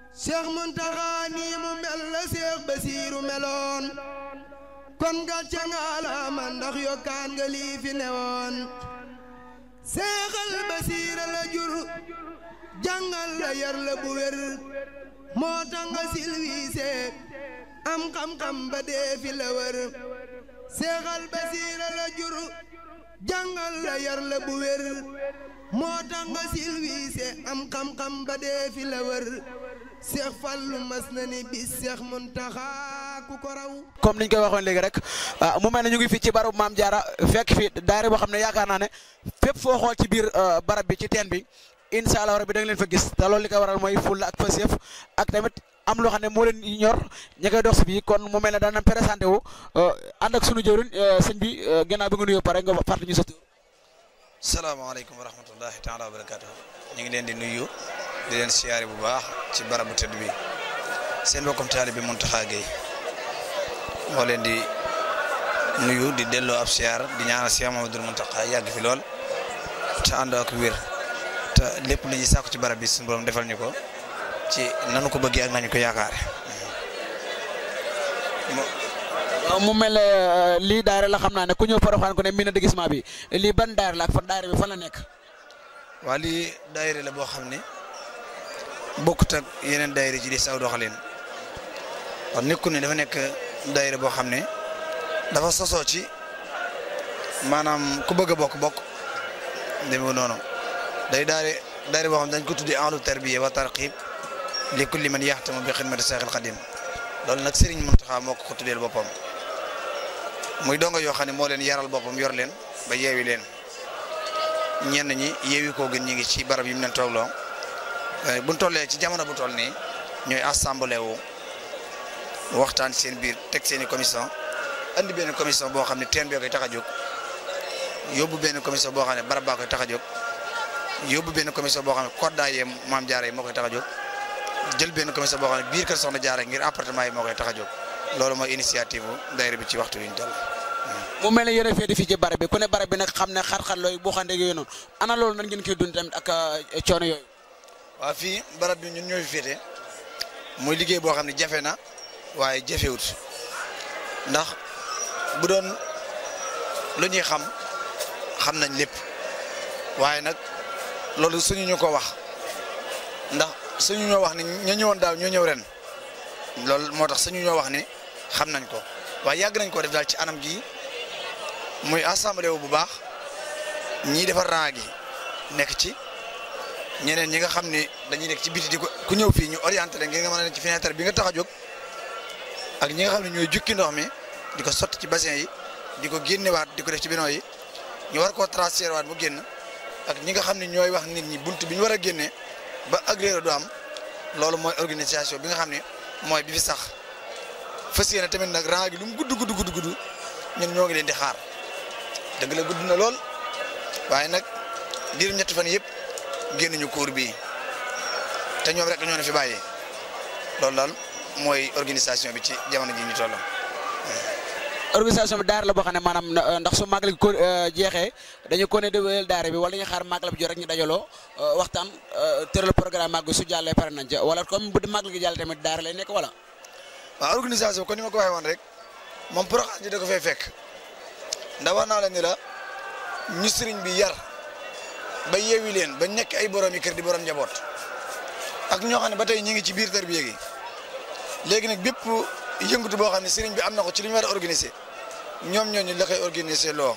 Cheikh Muntaxa nii mu mel la Cheikh Basiiru meloon kon gàcce ngalaama ndax yokkaan nga lii fi newoon Seexal Basiira la jur jàngal la yar la bu wér moo tax nga silwiise am xam-xam ba dee fi la wër Seexal Basiira la jur jàngal la yar la bu wér moo tax nga silwiise am xam-xam ba dee fi la wër Seex Fallu mas na ni bis Seex Muntaxa ku ko raw. comme niñ koy waxoon léegi rek mu mel ne ñu ngi fi ci barab Maam Jaara fekk fi daayira boo xam ne yaakaar naa ne fépp foo xool ci biir barab bi ci teen bi incha allah rabbi da nga leen fa gis te loolu li ko waral mooy fulla ak passeef ak tamit am loo xam ne moo leen ñor ña koy dox si bii kon mu mel ne daan présenté wu ànd ak sunu jëwriñ sëñ bi gannaaw bi nga nuyoo pare nga fàttali ñu sa tur. salaamaaleykum wa rahmatullahi taala wa barakaatu ñu ngi leen di nuyu di leen siyaare bu baax ci barabu tëdd bi seen bokkum taalibe bi Muntaxa Gey moo leen di nuyu di delloo ab siyaar di ñaanal Cheikh Mamadou Muntaxa yàgg fi lool te ànd ak wér te lépp lu ñuy sàkku ci barab bi suñu borom defal ñu ko ci nanu ko bëggee ak nañu ko yaakaare. mu mel ne lii daayira la xam naa ne ku ñëw Porokhane ku ne miin na déguisement bi lii ban daayira la ak fan daayira bi fan la nekk. waa lii daayira la boo xam ne bokkut ak yeneen daayira ci di saw doxalin wax nekku ne dafa nekk daayira boo xam ne dafa sosoo ci maanaam ku bëgg a bokk demee noonu day daayira boo xam ne dañ ko tuddi ahlu tarbiya wa tarqib li kulli man yaxtamu bi xidmati Seexul Xadim loolu nag Serigne Mountakha moo ko tuddeel boppam muy donga yoo xam ne moo leen yaral boppam yor leen ba yeewi leen ñenn ñi yeewi koo gën ñi ngi ci barab yi mu leen toogloo buñ tollee ci jamono bu toll nii ñooy assemblée wu waxtaan seen biir teg seen i commission andi benn commission boo xam ne teen bee koy tax a jóg yóbbu benn commission boo xam ne barab baa koy tax a jóg yóbbu benn commission boo xam ne koddaay yee Maam Jaara yi moo koy tax a jóg jël benn commission boo xam ne biir kër Soxna Jaara ngir appartement yi moo koy tax a jóg loolu mooy initiative daayira bi ci waxtu wi ñu toll. mu mel ne yéen a féete fii ci barab bi ku ne barab bi nag xam ne xar-xar looyu boo xam ne yooyu noonu ana loolu nan ngeen koy dund tamit ak coono yooyu. waaw fii barab bi ñun ñoo fi féete muy liggéey boo xam ne jafe na waaye jafewut ndax bu doon lu ñuy xam nañ lépp waaye nag loolu suñu ñu ko wax ndax suñu ñoo wax ni ña ñëwoon daaw ñoo ñëw ren loolu moo tax suñu ñoo wax ni xam nañ ko waaye yàgg nañ ko def daal ci anam gi muy assemblée wu bu baax ñii defar rang gi nekk ci ñeneen ñi nga xam ne dañuy nekk ci biti di ko ku ñëw fii ñu orienté leen ngir nga mën a nekk ci fenêtre bi nga tax a jóg ak ñi nga xam ne ñooy jukki ndox mi di ko sotti ci bassin yi di ko génnewaat di ko def ci bidon yi ñu war koo transféré waat mu génn ak ñi nga xam ne ñooy wax nit ñi bunt bi ñu war a génnee ba agréé du am loolu mooy organisation bi nga xam ne mooy bi fi sax fas yéene tamit nag rang gi lu mu gudd ñun ñoo ngi leen di xaar dëgg la gudd na lool waaye nag diiru ñetti fan yëpp génnuñu cour bii te ñoom rek ñoo ne fi bàyyi loolu daal mooy organisation bi ci jamono ji ñu toll. organisation bi daara la boo xam ne maanaam ndax su màggal gi jeexee dañu ko ne di wéyal daara bi wala ñu xaar màggal bi jot rek ñu dajaloo waxtaan tëral programme màgg su jàllee pare nañ ca wala comme bu di màggal gi jàll tamit daara lay nekk wala. waaw organisation kon ni ma ko waxee woon rek moom Porokhane ji da ko fay fekk ndax wax naa la ni la ñu sëriñ bi yar ba yeewi leen ba nekk ay borom yi kër di borom njaboot ak ñoo xam ne ba tey ñu ngi ci biir tarbiya gi léegi nag bépp yëngatu boo xam ne sëriñ bi am na ko ci li ñu war a organiser ñoom ñooñu la koy organiser loo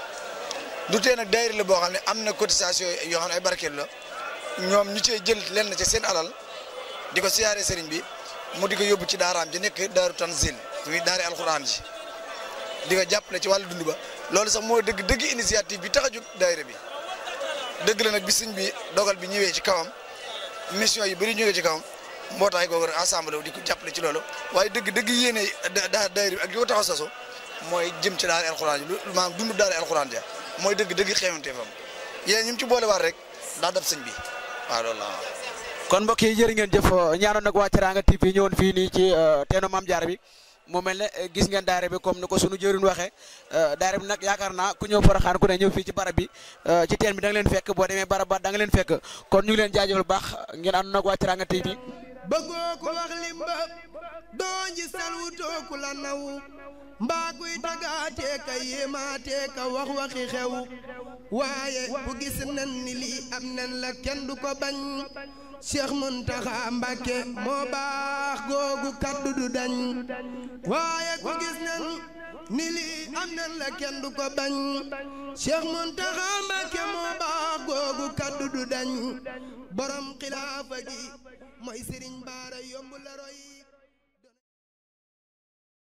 du tee nag daayira la boo xam ne am na cotisation yoo xam ne ay barkeel la ñoom ñu cee jël lenn ci seen alal di ko siyaare sëriñ bi mu di ko yóbbu ci daaraam ji nekk daaru tanzil muy daari alxuraan ji di ko jàppale ci wàllu dund ba loolu sax moo dëgg initiative bi tax a jóg daayira bi dëgg la nag bi sëriñ bi dogal bi ñëwee ci kawam mission yi bari ñëwee ci kawam mbootaay googu assemblée di ko jàppale ci loolu waaye dëgg yéene daayira bi ak li ko tax a soso mooy jëm ci daari alxuraan ji lu maanaam dund daari alxuraan ja mooy dëgg xeewante fam yéen ñu ci boole waat rek daa dab sëñ bi waaw loolu la kon mbokk yi jërë ngeen jëf ñaanoon nag waa Teranga TV ñëwoon fii nii ci teenu Maam Jaara bi mu mel ne gis ngeen daara bi comme ni ko sunu jëriñ waxee daara bi nag yaakaar naa ku ñëw Porokhane ku ne ñëw fii ci barab bi ci teen bi da nga leen fekk boo demee barab ba da nga leen fekk kon ñu ngi leen jaajëfal baax ngeen ànd nag waa Teranga TV bëggoo ko wax limba doo nji salwutoo ku la naw mbaa kuy tagaatee ka yéemaatee ka wax waxi xew waaye ku gis nan ni lii am nen la kenn du ko bañ Cheikh Muntaxa Mbàkke moo baax googu kaddu du dañ waaye ku gis nan ni lii am nen la kenn du ko bañ Cheikh Muntaxa Mbàkke moo baax googu kaddu du dañ borom xilaafa gi mooy Sëriñ Baara yomb la roy